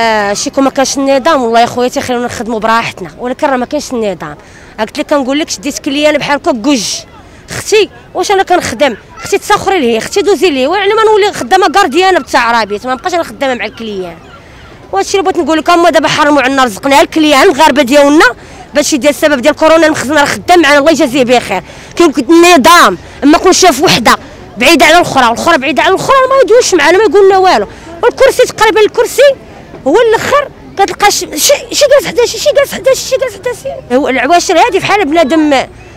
شيكون ما كانش النظام والله يا خويا تيخليونا نخدموا براحتنا، ولكن راه ما كاينش النظام. قلت لك كنقول لك شديت كليانه بحال هكا كوج اختي واش انا كنخدم، اختي تسخري ليه، اختي دوزي ليه، يعني ما نولي خدامه كارديانه بالتعرابيت، ما نبقاش انا خدامه مع الكليان. وهادشي اللي بغيت نقول لك، هما دابا حرموا عنا رزقنا الكليان المغاربه ديالنا باش يدير السبب ديال كورونا. المخزن راه خدام معنا الله يجازيه بخير. كاين النظام اما كون شاف وحده بعيده على الاخرى والاخرى بعيده على الاخرى ما يدوش معنا، ما يقولنا والو. والكرسي تقريبا الكرسي هو الاخر كتلقى شي جالس حدا شي جالس حدا شي جالس حدا شي. العواشر هذه بحال بنادم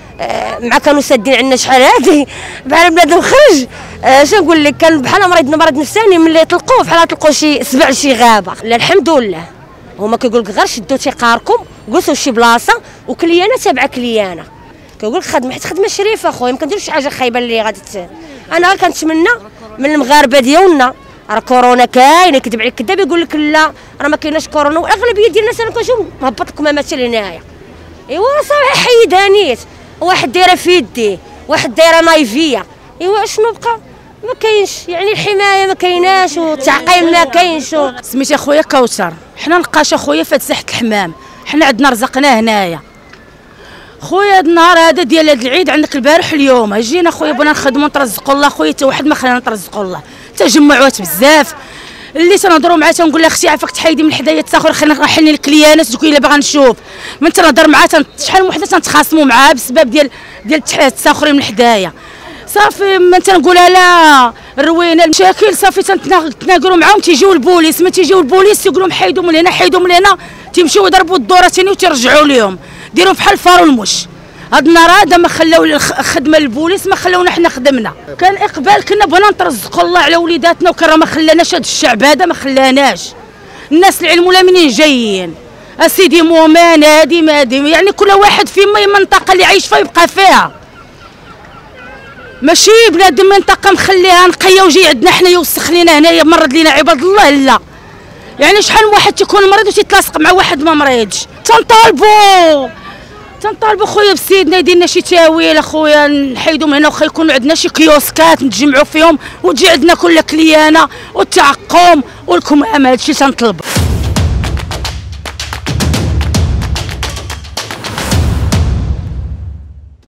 مع كانوا سادين عندنا شحال هذه بحال بنادم خرج. اش نقول لك، كان بحال مرض نفساني ملي طلقوه بحال طلقوا شي سبع شي غابه. لا الحمد لله هما كيقول لك غير شدوا تيقاركم جلسوا شي بلاصه وكليانه تابعه كليانه. كيقول لك خدمه حيت خدمه شريفه اخويا، ما كنديروش شي حاجه خايبه اللي غادي انا غير كنتمنى من المغاربه ديالنا راه كورونا كاين، يكذب عليك كذاب يقول لك لا راه ما كايناش كورونا، والاغلبيه ديال الناس انا كنشوف مهبط الكمامات لهنايا. ايوا صراحه حيدها نيت، واحد دايره في يديه واحد دايره نايفيه. ايوا شنو بقى؟ ما كاينش، يعني الحمايه ما كايناش والتعقيم ما كاينش. سميتي اخويا كوثر، حنا نلقاش اخويا فهاد ساحه الحمام، حنا عندنا رزقنا هنايا خويا. هاد النهار هذا ديال هاد العيد عندك البارح اليوم جينا خويا بغينا نخدموا نترزقوا الله خويا، حتى واحد ما خلانا نترزقوا الله. تجمعات بزاف اللي تنهضروا معاه تنقول لها اختي عافاك تحيدي من حدايا التساخر خلينا نحل الكليانات تقول الا باغا نشوف. من تنهضر معاه شحال من وحده تنتخاصموا معاه بسبب ديال التساخر من حدايا. صافي ما تنقولها لا روينا المشاكل صافي تنتناقروا معاهم، تيجيو البوليس ما تيجيو البوليس تيقولوا حيدوا من هنا حيدوا من هنا، تيمشيو يضربوا الدوره ثاني وتيرجعوا لهم ديروا بحال الفار والمش. هاد النهار هذا ما خلاو الخدمه للبوليس، ما خلاونا حنا خدمنا. كان اقبال كنا بغينا نترزقوا الله على وليداتنا وكان راه ما خلاناش هاد الشعب هذا ما خلاناش. الناس العلم ولا منين جايين اسيدي مومان هادي مادي، يعني كل واحد في منطقه اللي عايش فيها يبقى فيها، ماشي بنادم منطقه مخليها نقيه وجاي عندنا حنا يوسخ لينا هنايا مرض لينا عباد الله. لا يعني شحال من واحد تيكون مريض وتيتلاصق مع واحد ما مريضش. تنطالبوا خويا بسيدنا يدير لنا شي تاويل اخويا نحيدوا من هنا، وخا يكونوا عندنا شي كيوسكات نتجمعوا فيهم وتجي عندنا كل كليانه والتعقم والكمامه. هادشي تنطلب.